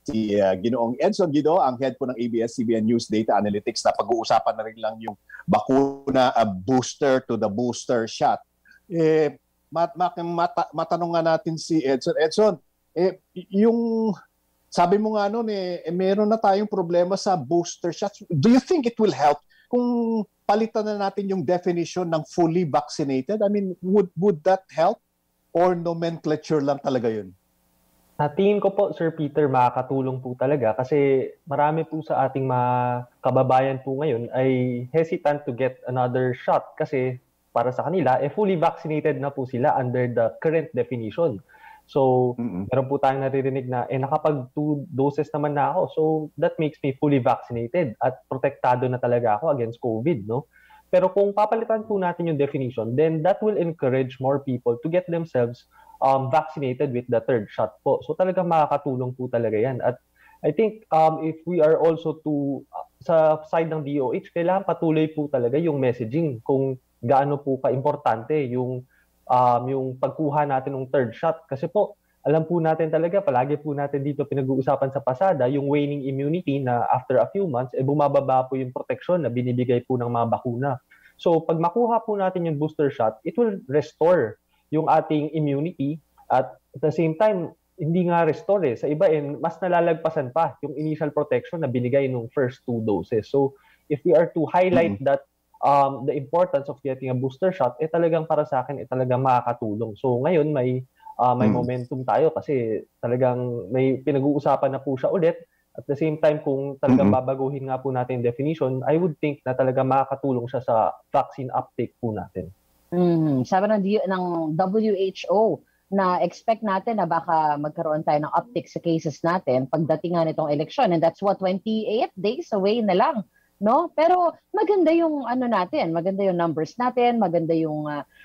si Ginoong Edson Guido, ang head po ng ABS-CBN News Data Analytics, na pag-uusapan na rin lang yung bakuna booster to the booster shot. Matanong nga natin si Edson. Edson, yung sabi mo nga noon, meron na tayong problema sa booster shots. Do you think it will help kung palitan na natin yung definition ng fully vaccinated? I mean, would that help? Or nomenclature lang talaga yun? Tingin ko po, Sir Peter, makakatulong po talaga kasi marami po sa ating mga kababayan po ngayon ay hesitant to get another shot kasi para sa kanila, fully vaccinated na po sila under the current definition. So, meron po tayong naririnig na, nakapag 2 doses naman na ako. So, that makes me fully vaccinated at protektado na talaga ako against COVID, no? Pero kung papalitan po natin yung definition, then that will encourage more people to get themselves vaccinated with the 3rd shot po. So talagang makakatulong po talaga yan. At I think if we are also sa side ng DOH, kailangan patuloy po talaga yung messaging kung gaano po ka-importante yung pagkuha natin ng 3rd shot. Kasi po, alam po natin talaga, palagi po natin dito pinag-uusapan sa pasada, yung waning immunity na after a few months, bumababa po yung protection na binibigay po ng mga bakuna. So pag makuha po natin yung booster shot, it will restore yung ating immunity at the same time, hindi nga restore sa iba mas nalalagpasan pa yung initial protection na binigay nung first 2 doses. So if we are to highlight that the importance of getting a booster shot, talagang para sa akin, talagang makakatulong. So ngayon may momentum tayo kasi talagang may pinag-uusapan na po siya ulit. At the same time, kung talagang babaguhin nga po natin yung definition, I would think na talagang makakatulong siya sa vaccine uptake po natin. Sabi ng WHO na expect natin na baka magkaroon tayo ng uptick sa cases natin pagdating nga nitong eleksyon, and that's 28 days away na lang, no? Pero maganda yung natin, maganda yung numbers natin, maganda yung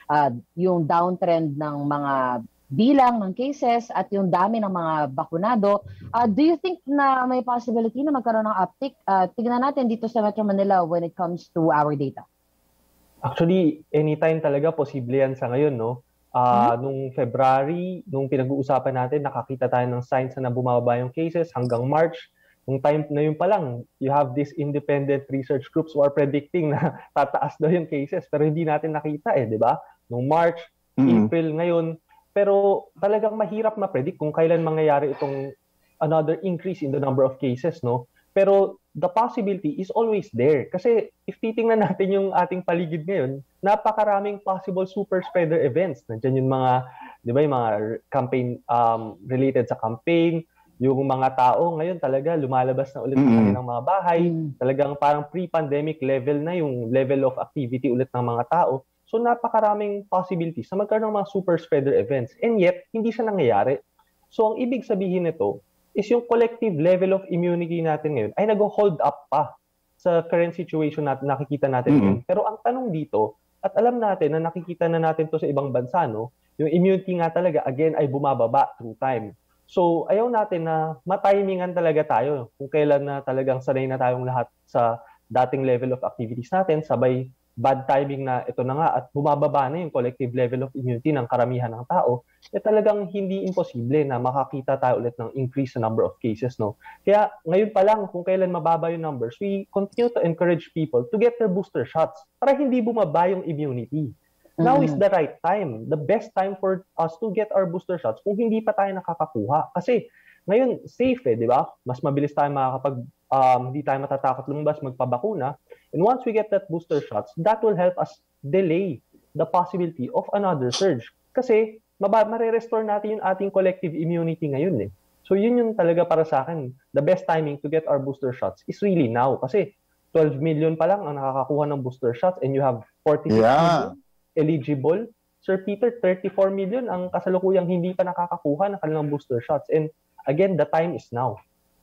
downtrend ng mga bilang ng cases at yung dami ng mga bakunado. Do you think na may possibility na magkaroon ng uptick? Tignan natin dito sa Metro Manila when it comes to our data. Actually, anytime talaga posible yan sa ngayon, no? Nung February, nung pinag-uusapan natin, nakakita tayo ng signs na bumababa yung cases hanggang March. Nung time na yun pa lang, you have these independent research groups who are predicting na tataas daw yung cases, pero hindi natin nakita di ba? Nung March, April ngayon, pero talagang mahirap ma-predict kung kailan mangyayari itong another increase in the number of cases, no? Pero the possibility is always there. Kasi if titingnan natin yung ating paligid ngayon, napakaraming possible super spreader events. Nandiyan yung mga, di ba, yung mga campaign related sa campaign, yung mga tao ngayon talaga lumalabas na ulit ng kanilang mga bahay. Talagang parang pre-pandemic level na yung level of activity ulit ng mga tao. So napakaraming possibilities na magkaroon ng mga super spreader events. And yet, hindi siya nangyayari. So ang ibig sabihin nito is yung collective level of immunity natin ngayon ay nag-hold up pa sa current situation natin, nakikita natin ngayon. Pero ang tanong dito, at alam natin na nakikita na natin to sa ibang bansa, no? Yung immunity nga talaga, again, ay bumababa through time. So ayaw natin na matimingan talaga tayo kung kailan na talagang sanay na tayong lahat sa dating level of activities natin, sabay bad timing na ito na nga at bumababa na yung collective level of immunity ng karamihan ng tao, talagang hindi imposible na makakita tayo ulit ng increase sa number of cases, no? Kaya ngayon pa lang, kung kailan mababa yung numbers, we continue to encourage people to get their booster shots para hindi bumaba yung immunity. Now is the right time, the best time for us to get our booster shots kung hindi pa tayo nakakakuha. Kasi ngayon, safe di ba? Mas mabilis tayo makakapag, hindi tayo matatakot lumabas, magpabakuna. And once we get that booster shots, that will help us delay the possibility of another surge. Kasi marerestore natin yung ating collective immunity ngayon So yun yung talaga para sa akin, the best timing to get our booster shots is really now. Kasi 12 million pa lang ang nakakakuha ng booster shots and you have 46 million eligible. Sir Peter, 34 million ang kasalukuyang hindi pa nakakakuha ng kanilang booster shots. And again, the time is now.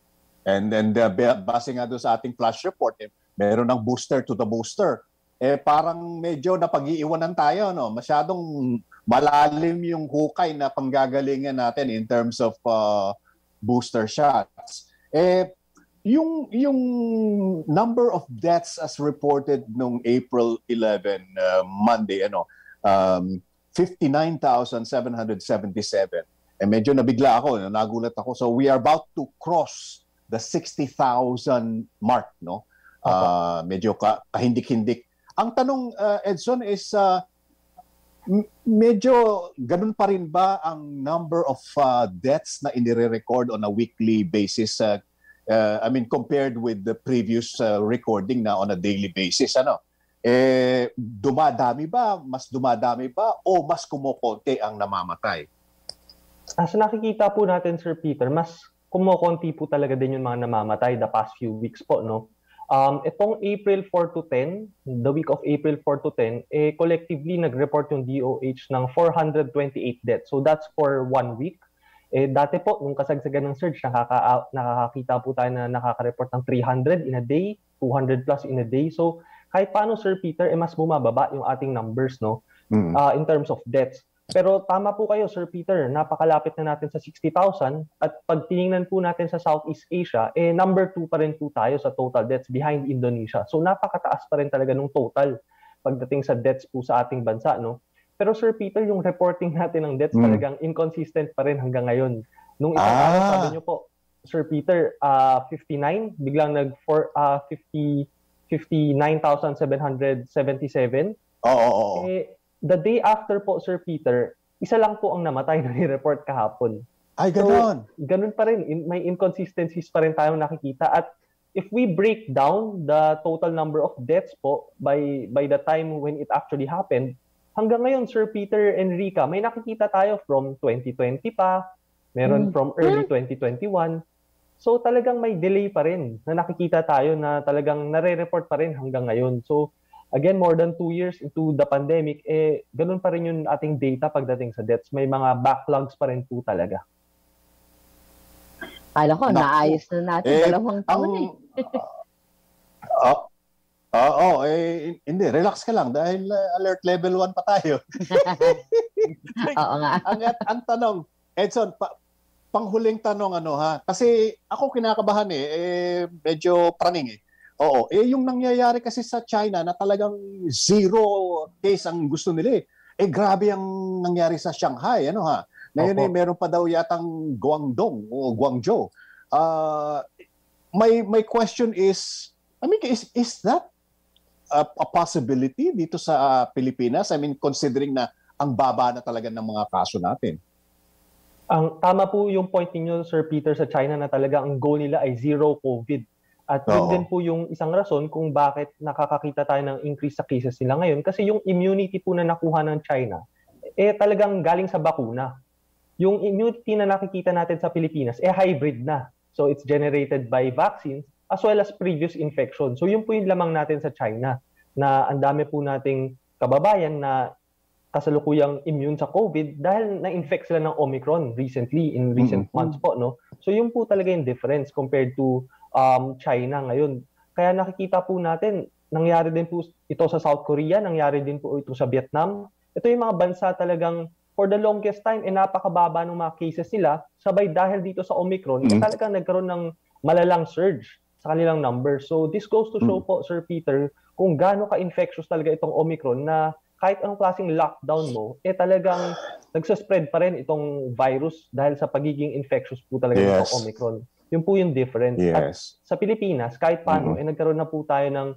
And then base nga doon sa ating flash report, meron ng booster to the booster. Parang medyo napag-iiwanan tayo, no? Masyadong malalim yung hukay na panggagalingan natin in terms of booster shots. Yung number of deaths as reported nung April 11, Monday, 59,777. medyo nabigla ako, nagulat ako. So we are about to cross the 60,000 mark, no? Medyo kahindik-hindik. Ang tanong, Edson, is medyo ganun pa rin ba ang number of deaths na inire-record on a weekly basis? I mean, compared with the previous recording na on a daily basis, ano? Dumadami ba? Mas dumadami ba? O mas kumukonti ang namamatay? As nakikita po natin, Sir Peter, mas kumukonti po talaga din yung mga namamatay the past few weeks po, no? Itong April 4 to 10, the week of April 4 to 10, collectively nag-report yung DOH ng 428 deaths. So that's for 1 week. Dati po, nung kasagsagan ng surge, nakakakita po tayo na nakaka-report ng 300 in a day, 200 plus in a day. So kahit paano, Sir Peter, mas bumababa yung ating numbers, no? In terms of deaths. Pero tama po kayo, Sir Peter, napakalapit na natin sa 60,000 at pag tiningnan po natin sa Southeast Asia, number 2 pa rin po tayo sa total deaths behind Indonesia. So napakataas pa rin talaga ng total pagdating sa deaths po sa ating bansa, no? Pero Sir Peter, yung reporting natin ng deaths talagang inconsistent pa rin hanggang ngayon. Nung isang araw, sabi niyo po, Sir Peter, 59, biglang 59,777. Oo. The day after po, Sir Peter, isa lang po ang namatay na ni-report kahapon. Ay, gano'n. So, ganun pa rin. May inconsistencies pa rin tayong nakikita. At if we break down the total number of deaths po by the time when it actually happened, hanggang ngayon, Sir Peter and Rica, may nakikita tayo from 2020 pa, meron from early 2021. So talagang may delay pa rin na nakikita tayo na talagang nare-report pa rin hanggang ngayon. So again, more than 2 years into the pandemic, ganun pa rin yung ating data pagdating sa deaths. May mga backlogs pa rin po talaga. Alam ko, naayos na natin 2 taon hindi, relax ka lang dahil alert level 1 pa tayo. Oo nga. Ang tanong, Edson, panghuling tanong kasi ako kinakabahan medyo praning Oo, yung nangyayari kasi sa China na talagang 0 case ang gusto nila grabe ang nangyari sa Shanghai, Ngayon meron pa daw yatang Guangdong o Guangzhou. My question is, is that a possibility dito sa Pilipinas? I mean, considering na ang baba na talaga ng mga kaso natin. Ang tama po yung point niyo, Sir Peter, sa China na talaga ang goal nila ay zero COVID. At yun din po yung isang rason kung bakit nakakakita tayo ng increase sa cases nila ngayon. Kasi yung immunity po na nakuha ng China, talagang galing sa bakuna. Yung immunity na nakikita natin sa Pilipinas, hybrid na. So it's generated by vaccines as well as previous infection. So yun po yung lamang natin sa China, na ang dami po nating kababayan na kasalukuyang immune sa COVID dahil na-infect sila ng Omicron recently, in recent months po, no? So yun po talaga yung difference compared to China ngayon. Kaya nakikita po natin, nangyari din po ito sa South Korea, nangyari din po ito sa Vietnam. Ito yung mga bansa talagang for the longest time, napakababa ng mga cases nila, sabay dahil dito sa Omicron, talagang nagkaroon ng malalang surge sa kanilang numbers. So this goes to show po, Sir Peter, kung gaano ka-infectious talaga itong Omicron na kahit anong klaseng lockdown mo, talagang nagsaspread pa rin itong virus dahil sa pagiging infectious po talaga itong Omicron. Yun po yung difference. At sa Pilipinas, kahit paano, nagkaroon na po tayo ng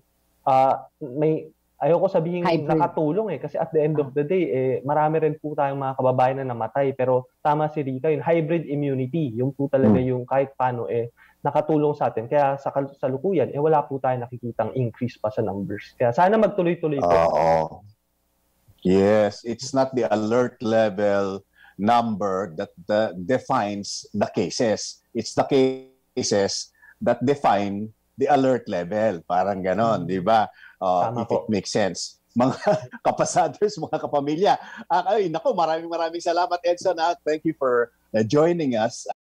ayoko sabihin nakatulong kasi at the end of the day, marami rin po tayong mga kababayan na namatay. Pero tama si Rica, yung hybrid immunity, yung po talaga yung kahit paano nakatulong sa atin. Kaya sa kasalukuyan, wala po tayong nakikitang increase pa sa numbers. Kaya sana magtuloy-tuloy po. Yes, it's not the alert level number that defines the cases. It's the cases that define the alert level. Parang ganon, di ba? If it makes sense. Mga kapasaders, mga kapamilya. Maraming salamat, Edson. Thank you for joining us.